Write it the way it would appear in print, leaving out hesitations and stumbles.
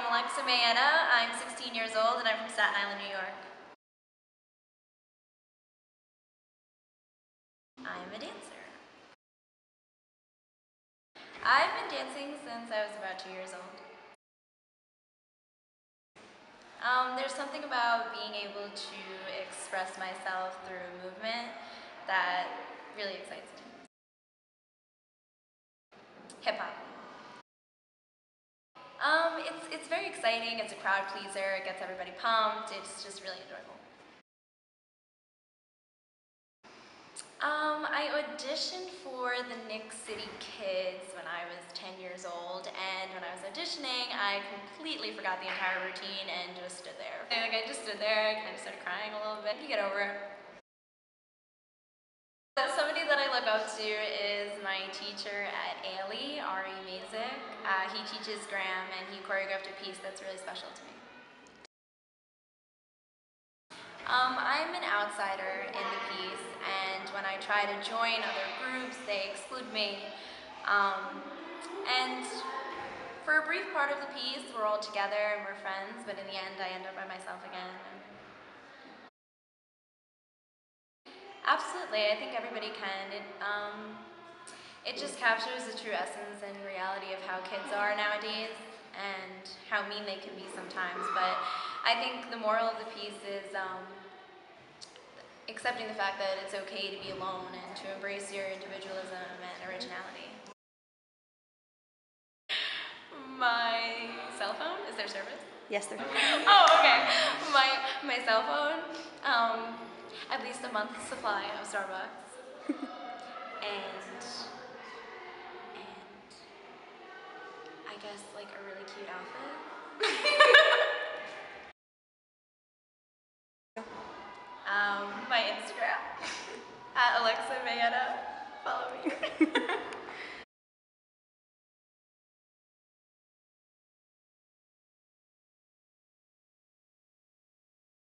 MAETTA. I'm 16 years old and I'm from Staten Island, New York. I'm a dancer. I've been dancing since I was about 2 years old. There's something about being able to express myself through movement that really excites me. Hip hop. It's very exciting, it's a crowd pleaser, it gets everybody pumped, it's just really enjoyable. I auditioned for the Nick City Kids when I was 10 years old, and when I was auditioning, I completely forgot the entire routine and just stood there. I just stood there, I kind of started crying a little bit. You get over it. Somebody that I look up to is my teacher at ALE, Ari Mazik. He teaches Graham and he choreographed a piece that's really special to me. I'm an outsider in the piece, and when I try to join other groups, they exclude me. And for a brief part of the piece, we're all together and we're friends, but in the end, I end up by myself again. Absolutely, I think everybody can. It just captures the true essence and reality of how kids are nowadays and how mean they can be sometimes. But I think the moral of the piece is accepting the fact that it's okay to be alone and to embrace your individualism and originality. My cell phone? Is there service? Yes, there is. Oh, okay. My cell phone, at least a month's supply of Starbucks. and I guess like a really cute outfit. My Instagram at MAETTA.